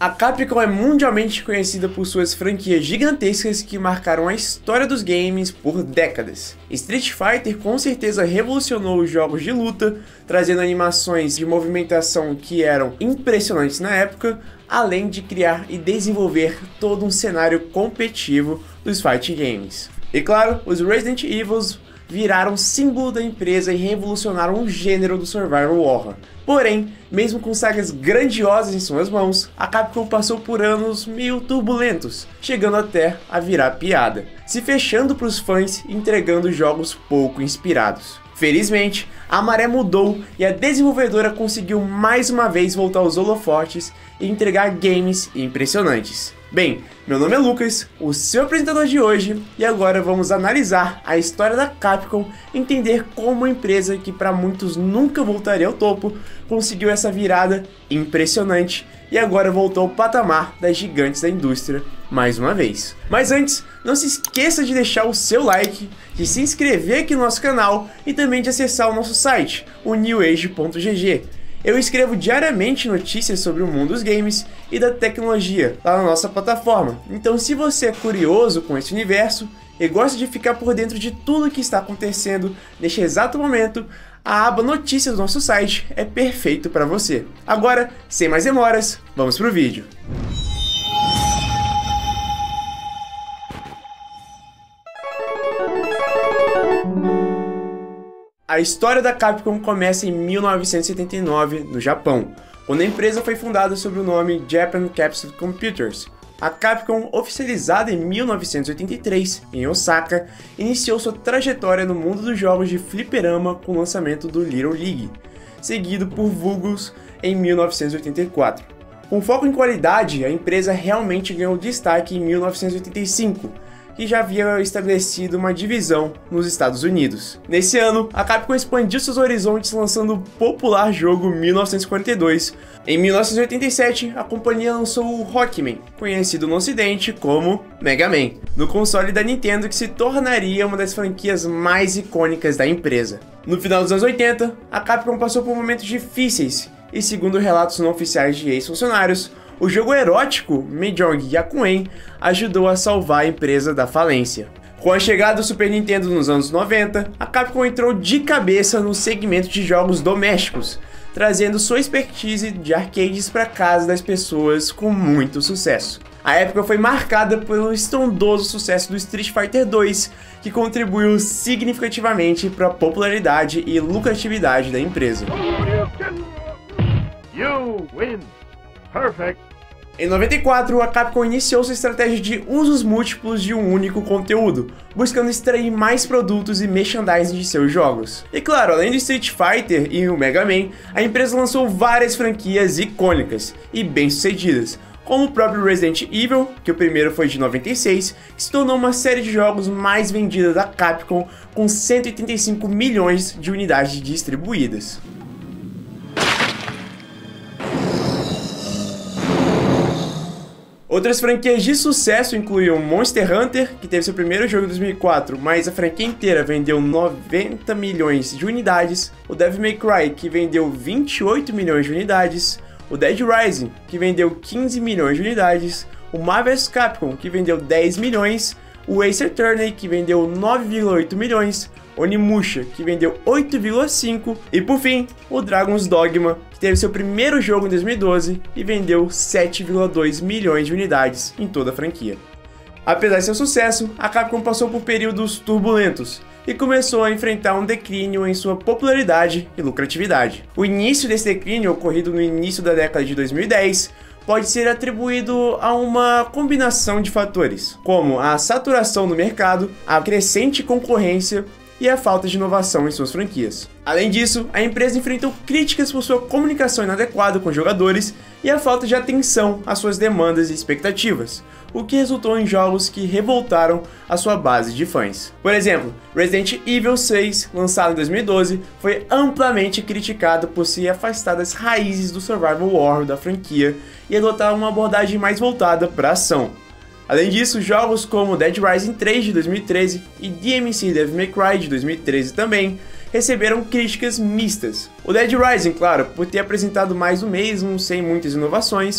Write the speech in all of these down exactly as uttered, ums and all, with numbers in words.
A Capcom é mundialmente conhecida por suas franquias gigantescas que marcaram a história dos games por décadas. Street Fighter com certeza revolucionou os jogos de luta, trazendo animações de movimentação que eram impressionantes na época, além de criar e desenvolver todo um cenário competitivo dos fighting games. E claro, os Resident Evils viraram símbolo da empresa e revolucionaram o gênero do survival horror. Porém, mesmo com sagas grandiosas em suas mãos, a Capcom passou por anos meio turbulentos, chegando até a virar piada, se fechando para os fãs e entregando jogos pouco inspirados. Felizmente, a maré mudou e a desenvolvedora conseguiu mais uma vez voltar aos holofotes e entregar games impressionantes. Bem, meu nome é Lucas, o seu apresentador de hoje, e agora vamos analisar a história da Capcom, entender como a empresa que para muitos nunca voltaria ao topo, conseguiu essa virada impressionante e agora voltou ao patamar das gigantes da indústria mais uma vez. Mas antes, não se esqueça de deixar o seu like, de se inscrever aqui no nosso canal e também de acessar o nosso site, o new age ponto g g. Eu escrevo diariamente notícias sobre o mundo dos games e da tecnologia lá na nossa plataforma, então se você é curioso com esse universo e gosta de ficar por dentro de tudo que está acontecendo neste exato momento, a aba notícias do nosso site é perfeito para você. Agora, sem mais demoras, vamos pro vídeo. A história da Capcom começa em mil novecentos e setenta e nove, no Japão, quando a empresa foi fundada sob o nome Japan Capsule Computers. A Capcom, oficializada em mil novecentos e oitenta e três, em Osaka, iniciou sua trajetória no mundo dos jogos de fliperama com o lançamento do Little League, seguido por Vulgus em mil novecentos e oitenta e quatro. Com foco em qualidade, a empresa realmente ganhou destaque em mil novecentos e oitenta e cinco, que já havia estabelecido uma divisão nos Estados Unidos. Nesse ano, a Capcom expandiu seus horizontes lançando o popular jogo mil novecentos e quarenta e dois. Em mil novecentos e oitenta e sete, a companhia lançou o Rockman, conhecido no ocidente como Mega Man, no console da Nintendo, que se tornaria uma das franquias mais icônicas da empresa. No final dos anos oitenta, a Capcom passou por momentos difíceis e, segundo relatos não oficiais de ex-funcionários, o jogo erótico Mahjong Yakuen ajudou a salvar a empresa da falência. Com a chegada do Super Nintendo nos anos noventa, a Capcom entrou de cabeça no segmento de jogos domésticos, trazendo sua expertise de arcades para casa das pessoas com muito sucesso. A época foi marcada pelo estrondoso sucesso do Street Fighter dois, que contribuiu significativamente para a popularidade e lucratividade da empresa. You win. Perfect. Em noventa e quatro, a Capcom iniciou sua estratégia de usos múltiplos de um único conteúdo, buscando extrair mais produtos e merchandising de seus jogos. E claro, além do Street Fighter e o Mega Man, a empresa lançou várias franquias icônicas e bem-sucedidas, como o próprio Resident Evil, que o primeiro foi de noventa e seis, que se tornou uma série de jogos mais vendida da Capcom, com cento e oitenta e cinco milhões de unidades distribuídas. Outras franquias de sucesso incluíam Monster Hunter, que teve seu primeiro jogo em dois mil e quatro, mas a franquia inteira vendeu noventa milhões de unidades, o Devil May Cry, que vendeu vinte e oito milhões de unidades, o Dead Rising, que vendeu quinze milhões de unidades, o Marvel versus. Capcom, que vendeu dez milhões, o Ace Attorney, que vendeu nove vírgula oito milhões, Onimusha, que vendeu oito vírgula cinco, e por fim, o Dragon's Dogma, que teve seu primeiro jogo em dois mil e doze e vendeu sete vírgula dois milhões de unidades em toda a franquia. Apesar de seu sucesso, a Capcom passou por períodos turbulentos e começou a enfrentar um declínio em sua popularidade e lucratividade. O início desse declínio, ocorrido no início da década de dois mil e dez, pode ser atribuído a uma combinação de fatores, como a saturação do mercado, a crescente concorrência e a falta de inovação em suas franquias. Além disso, a empresa enfrentou críticas por sua comunicação inadequada com os jogadores e a falta de atenção às suas demandas e expectativas, o que resultou em jogos que revoltaram a sua base de fãs. Por exemplo, Resident Evil seis, lançado em dois mil e doze, foi amplamente criticado por se afastar das raízes do survival horror da franquia e adotar uma abordagem mais voltada para a ação. Além disso, jogos como Dead Rising três de dois mil e treze e D M C Devil May Cry de dois mil e treze também receberam críticas mistas. O Dead Rising, claro, por ter apresentado mais do mesmo, sem muitas inovações,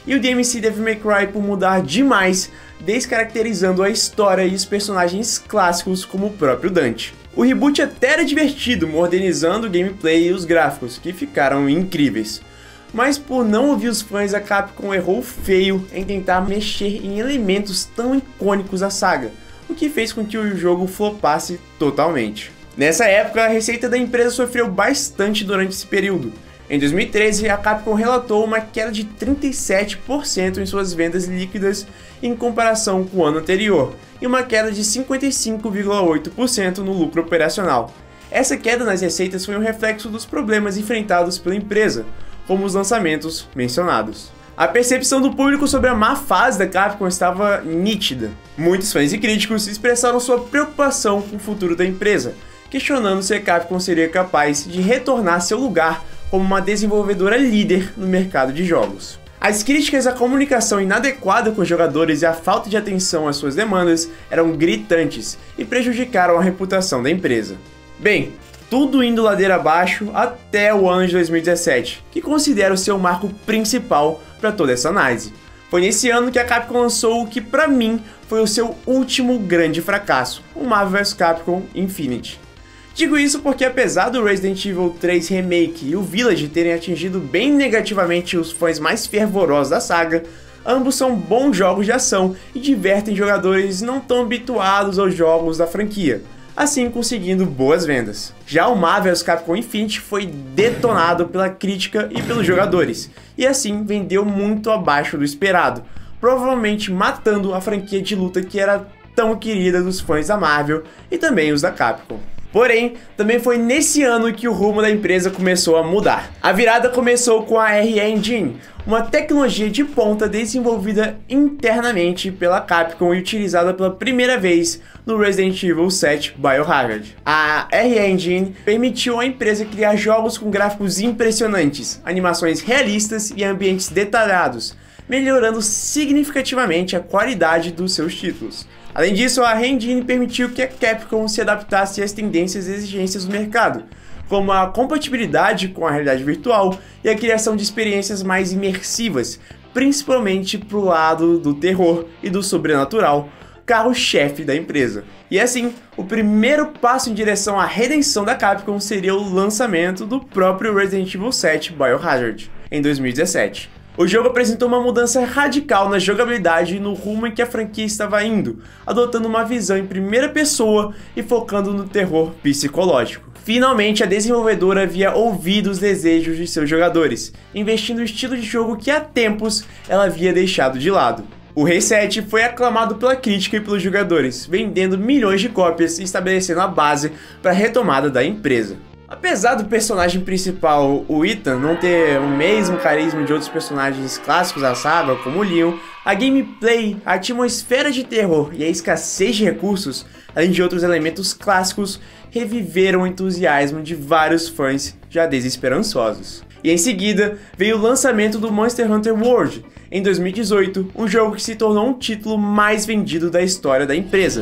e o D M C Devil May Cry por mudar demais, descaracterizando a história e os personagens clássicos como o próprio Dante. O reboot até era divertido, modernizando o gameplay e os gráficos, que ficaram incríveis. Mas por não ouvir os fãs, a Capcom errou feio em tentar mexer em elementos tão icônicos da saga, o que fez com que o jogo flopasse totalmente. Nessa época, a receita da empresa sofreu bastante durante esse período. Em dois mil e treze, a Capcom relatou uma queda de trinta e sete por cento em suas vendas líquidas em comparação com o ano anterior, e uma queda de cinquenta e cinco vírgula oito por cento no lucro operacional. Essa queda nas receitas foi um reflexo dos problemas enfrentados pela empresa, como os lançamentos mencionados. A percepção do público sobre a má fase da Capcom estava nítida. Muitos fãs e críticos expressaram sua preocupação com o futuro da empresa, questionando se a Capcom seria capaz de retornar seu lugar como uma desenvolvedora líder no mercado de jogos. As críticas à comunicação inadequada com os jogadores e à falta de atenção às suas demandas eram gritantes e prejudicaram a reputação da empresa. Bem, tudo indo ladeira abaixo até o ano de dois mil e dezessete, que considero seu marco principal para toda essa análise. Foi nesse ano que a Capcom lançou o que para mim foi o seu último grande fracasso, o Marvel versus. Capcom Infinite. Digo isso porque apesar do Resident Evil três Remake e o Village terem atingido bem negativamente os fãs mais fervorosos da saga, ambos são bons jogos de ação e divertem jogadores não tão habituados aos jogos da franquia, assim conseguindo boas vendas. Já o Marvel versus. Capcom Infinite foi detonado pela crítica e pelos jogadores, e assim vendeu muito abaixo do esperado, provavelmente matando a franquia de luta que era tão querida dos fãs da Marvel e também os da Capcom. Porém, também foi nesse ano que o rumo da empresa começou a mudar. A virada começou com a R E Engine, uma tecnologia de ponta desenvolvida internamente pela Capcom e utilizada pela primeira vez no Resident Evil sete Biohazard. A R E Engine permitiu à empresa criar jogos com gráficos impressionantes, animações realistas e ambientes detalhados, melhorando significativamente a qualidade dos seus títulos. Além disso, a Engine permitiu que a Capcom se adaptasse às tendências e exigências do mercado, como a compatibilidade com a realidade virtual e a criação de experiências mais imersivas, principalmente para o lado do terror e do sobrenatural, carro-chefe da empresa. E assim, o primeiro passo em direção à redenção da Capcom seria o lançamento do próprio Resident Evil sete Biohazard, em dois mil e dezessete. O jogo apresentou uma mudança radical na jogabilidade e no rumo em que a franquia estava indo, adotando uma visão em primeira pessoa e focando no terror psicológico. Finalmente, a desenvolvedora havia ouvido os desejos de seus jogadores, investindo no estilo de jogo que há tempos ela havia deixado de lado. O reset foi aclamado pela crítica e pelos jogadores, vendendo milhões de cópias e estabelecendo a base para a retomada da empresa. Apesar do personagem principal, o Ethan, não ter o mesmo carisma de outros personagens clássicos da saga, como o Leon, a gameplay, a atmosfera de terror e a escassez de recursos, além de outros elementos clássicos, reviveram o entusiasmo de vários fãs já desesperançosos. E em seguida, veio o lançamento do Monster Hunter World, em dois mil e dezoito, um jogo que se tornou um título mais vendido da história da empresa.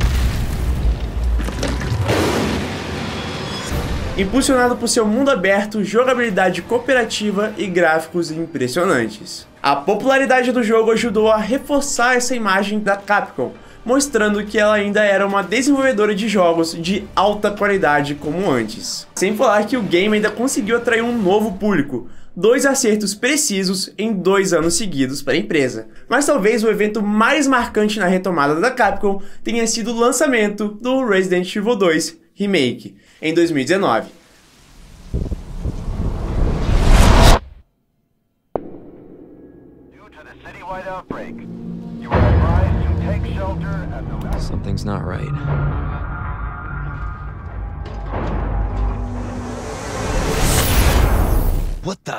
Impulsionado por seu mundo aberto, jogabilidade cooperativa e gráficos impressionantes. A popularidade do jogo ajudou a reforçar essa imagem da Capcom, mostrando que ela ainda era uma desenvolvedora de jogos de alta qualidade como antes. Sem falar que o game ainda conseguiu atrair um novo público, dois acertos precisos em dois anos seguidos para a empresa. Mas talvez o evento mais marcante na retomada da Capcom tenha sido o lançamento do Resident Evil dois Remake, em dois mil e dezenove. Something's not right. What the?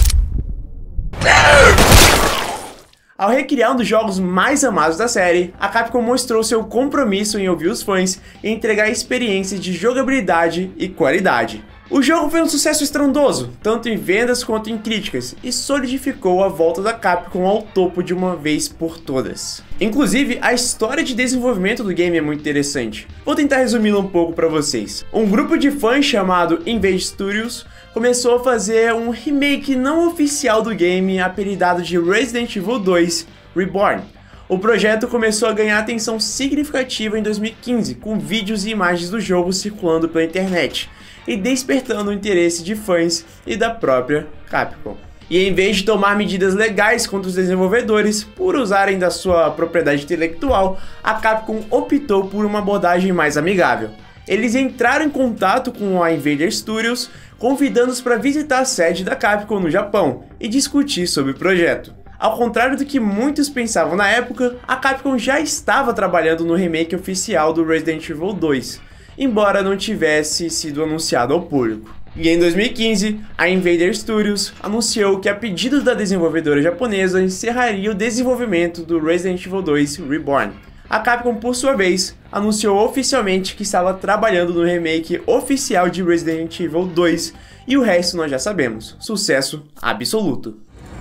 Ao recriar um dos jogos mais amados da série, a Capcom mostrou seu compromisso em ouvir os fãs e entregar experiências de jogabilidade e qualidade. O jogo foi um sucesso estrondoso, tanto em vendas quanto em críticas, e solidificou a volta da Capcom ao topo de uma vez por todas. Inclusive, a história de desenvolvimento do game é muito interessante. Vou tentar resumi-la um pouco para vocês. Um grupo de fãs chamado Invade Studios começou a fazer um remake não oficial do game, apelidado de Resident Evil dois Reborn. O projeto começou a ganhar atenção significativa em dois mil e quinze, com vídeos e imagens do jogo circulando pela internet, e despertando o interesse de fãs e da própria Capcom. E em vez de tomar medidas legais contra os desenvolvedores por usarem da sua propriedade intelectual, a Capcom optou por uma abordagem mais amigável. Eles entraram em contato com a Invader Studios, convidando-os para visitar a sede da Capcom no Japão e discutir sobre o projeto. Ao contrário do que muitos pensavam na época, a Capcom já estava trabalhando no remake oficial do Resident Evil dois, embora não tivesse sido anunciado ao público. E em dois mil e quinze, a Invader Studios anunciou que, a pedido da desenvolvedora japonesa, encerraria o desenvolvimento do Resident Evil dois Reborn. A Capcom, por sua vez, anunciou oficialmente que estava trabalhando no remake oficial de Resident Evil dois, e o resto nós já sabemos, sucesso absoluto.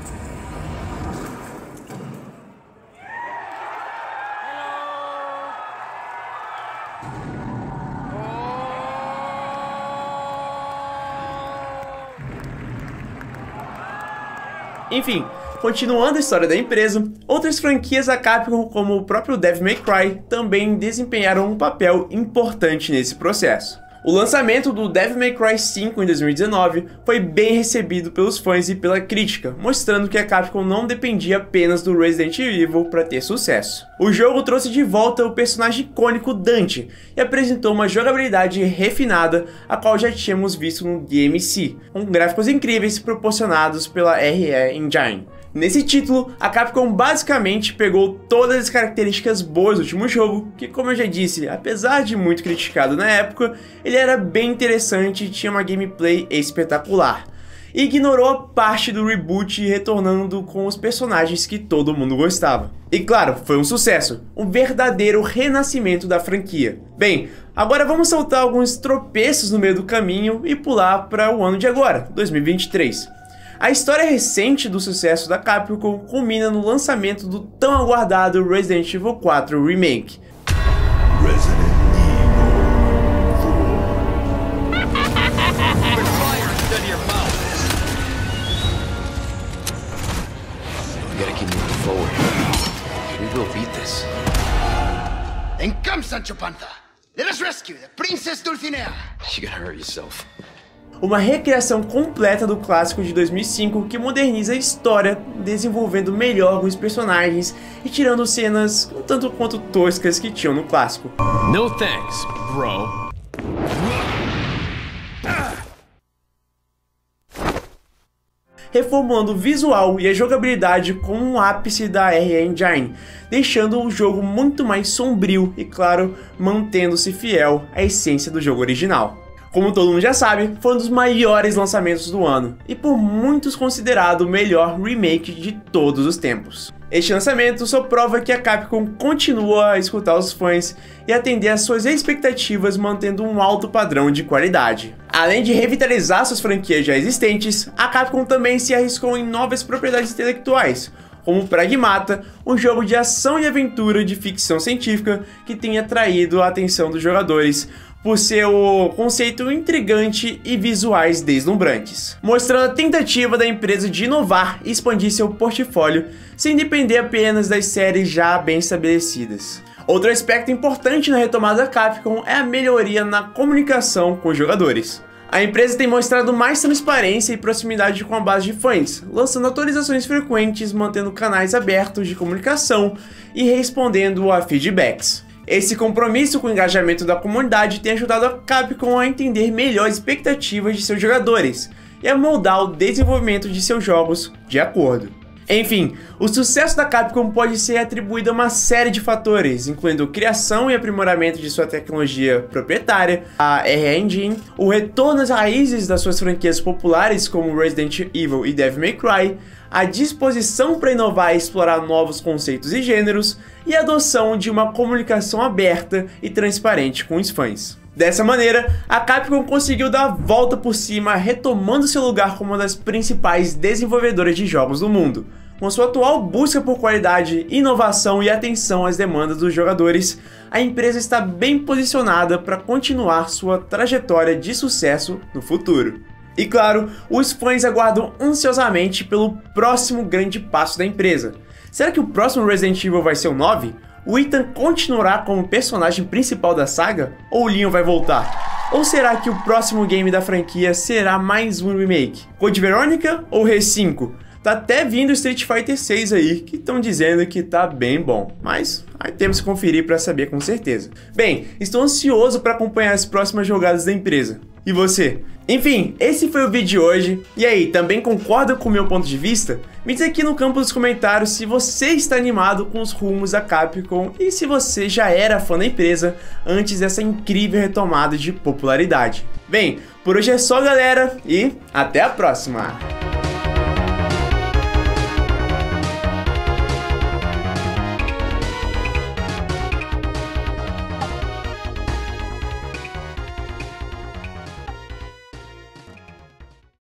Enfim, continuando a história da empresa, outras franquias da Capcom, como o próprio Devil May Cry, também desempenharam um papel importante nesse processo. O lançamento do Devil May Cry cinco em dois mil e dezenove foi bem recebido pelos fãs e pela crítica, mostrando que a Capcom não dependia apenas do Resident Evil para ter sucesso. O jogo trouxe de volta o personagem icônico Dante e apresentou uma jogabilidade refinada, a qual já tínhamos visto no D M C, com gráficos incríveis proporcionados pela R E Engine. Nesse título, a Capcom basicamente pegou todas as características boas do último jogo, que, como eu já disse, apesar de muito criticado na época, ele era bem interessante e tinha uma gameplay espetacular. E ignorou a parte do reboot, retornando com os personagens que todo mundo gostava. E claro, foi um sucesso, um verdadeiro renascimento da franquia. Bem, agora vamos saltar alguns tropeços no meio do caminho e pular para o ano de agora, dois mil e vinte e três. A história recente do sucesso da Capcom culmina no lançamento do tão aguardado Resident Evil quatro Remake. Resident Then come, Sancho Panza. Let us rescue the Princess Dulcinea. You gotta hurt yourself. Uma recriação completa do clássico de dois mil e cinco que moderniza a história, desenvolvendo melhor alguns personagens e tirando cenas um tanto quanto toscas que tinham no clássico. No thanks, bro. Reformulando o visual e a jogabilidade com um ápice da R E Engine, deixando o jogo muito mais sombrio e, claro, mantendo-se fiel à essência do jogo original. Como todo mundo já sabe, foi um dos maiores lançamentos do ano, e por muitos considerado o melhor remake de todos os tempos. Este lançamento só prova que a Capcom continua a escutar os fãs e atender às suas expectativas, mantendo um alto padrão de qualidade. Além de revitalizar suas franquias já existentes, a Capcom também se arriscou em novas propriedades intelectuais, como Pragmata, um jogo de ação e aventura de ficção científica que tem atraído a atenção dos jogadores por seu conceito intrigante e visuais deslumbrantes, mostrando a tentativa da empresa de inovar e expandir seu portfólio sem depender apenas das séries já bem estabelecidas. Outro aspecto importante na retomada da Capcom é a melhoria na comunicação com os jogadores. A empresa tem mostrado mais transparência e proximidade com a base de fãs, lançando atualizações frequentes, mantendo canais abertos de comunicação e respondendo a feedbacks. Esse compromisso com o engajamento da comunidade tem ajudado a Capcom a entender melhor as expectativas de seus jogadores e a moldar o desenvolvimento de seus jogos de acordo. Enfim, o sucesso da Capcom pode ser atribuído a uma série de fatores, incluindo criação e aprimoramento de sua tecnologia proprietária, a R E Engine, o retorno às raízes das suas franquias populares como Resident Evil e Devil May Cry, a disposição para inovar e explorar novos conceitos e gêneros, e a adoção de uma comunicação aberta e transparente com os fãs. Dessa maneira, a Capcom conseguiu dar a volta por cima, retomando seu lugar como uma das principais desenvolvedoras de jogos do mundo. Com sua atual busca por qualidade, inovação e atenção às demandas dos jogadores, a empresa está bem posicionada para continuar sua trajetória de sucesso no futuro. E claro, os fãs aguardam ansiosamente pelo próximo grande passo da empresa. Será que o próximo Resident Evil vai ser o nove? O Ethan continuará como personagem principal da saga? Ou o Leon vai voltar? Ou será que o próximo game da franquia será mais um remake? Code Veronica ou Re cinco? Tá até vindo Street Fighter seis aí, que estão dizendo que tá bem bom, mas aí temos que conferir para saber com certeza. Bem, estou ansioso para acompanhar as próximas jogadas da empresa. E você? Enfim, esse foi o vídeo de hoje. E aí, também concorda com o meu ponto de vista? Me diz aqui no campo dos comentários se você está animado com os rumos da Capcom e se você já era fã da empresa antes dessa incrível retomada de popularidade. Bem, por hoje é só, galera, e até a próxima!